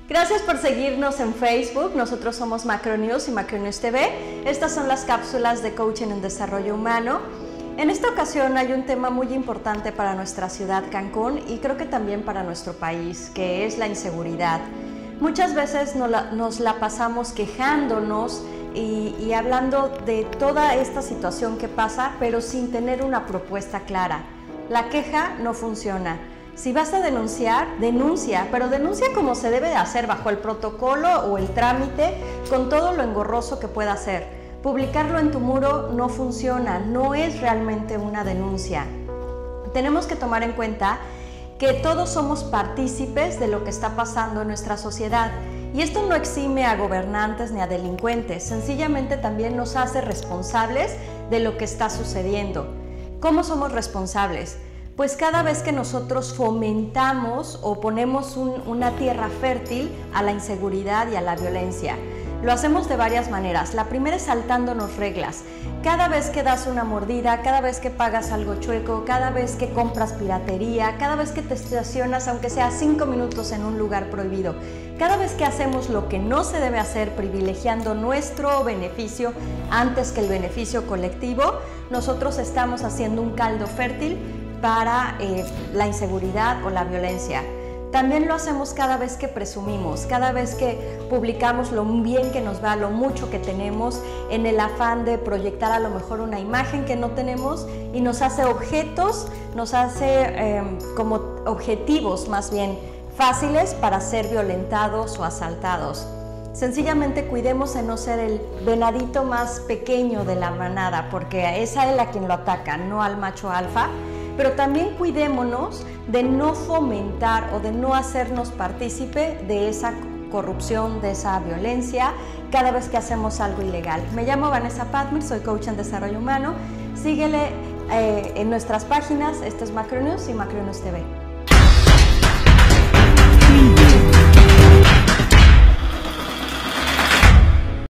Gracias por seguirnos en Facebook. Nosotros somos Macronews y Macronews TV. Estas son las cápsulas de coaching en desarrollo humano. En esta ocasión hay un tema muy importante para nuestra ciudad Cancún y creo que también para nuestro país, que es la inseguridad. Muchas veces nos la pasamos quejándonos y hablando de toda esta situación que pasa, pero sin tener una propuesta clara. La queja no funciona. Si vas a denunciar, denuncia, pero denuncia como se debe de hacer, bajo el protocolo o el trámite, con todo lo engorroso que pueda ser. Publicarlo en tu muro no funciona, no es realmente una denuncia. Tenemos que tomar en cuenta que todos somos partícipes de lo que está pasando en nuestra sociedad. Y esto no exime a gobernantes ni a delincuentes, sencillamente también nos hace responsables de lo que está sucediendo. ¿Cómo somos responsables? Pues cada vez que nosotros fomentamos o ponemos una tierra fértil a la inseguridad y a la violencia. Lo hacemos de varias maneras. La primera es saltándonos reglas. Cada vez que das una mordida, cada vez que pagas algo chueco, cada vez que compras piratería, cada vez que te estacionas, aunque sea 5 minutos en un lugar prohibido, cada vez que hacemos lo que no se debe hacer, privilegiando nuestro beneficio antes que el beneficio colectivo, nosotros estamos haciendo un caldo fértil para la inseguridad o la violencia. También lo hacemos cada vez que presumimos, cada vez que publicamos lo bien que nos va, lo mucho que tenemos, en el afán de proyectar a lo mejor una imagen que no tenemos y nos hace objetos, nos hace como objetivos más bien fáciles para ser violentados o asaltados. Sencillamente cuidemos de no ser el venadito más pequeño de la manada, porque es a él a quien lo atacan, no al macho alfa. Pero también cuidémonos de no fomentar o de no hacernos partícipe de esa corrupción, de esa violencia, cada vez que hacemos algo ilegal. Me llamo Vanessa Padmir, soy coach en desarrollo humano. Síguele en nuestras páginas, esto es Macronews y Macronews TV.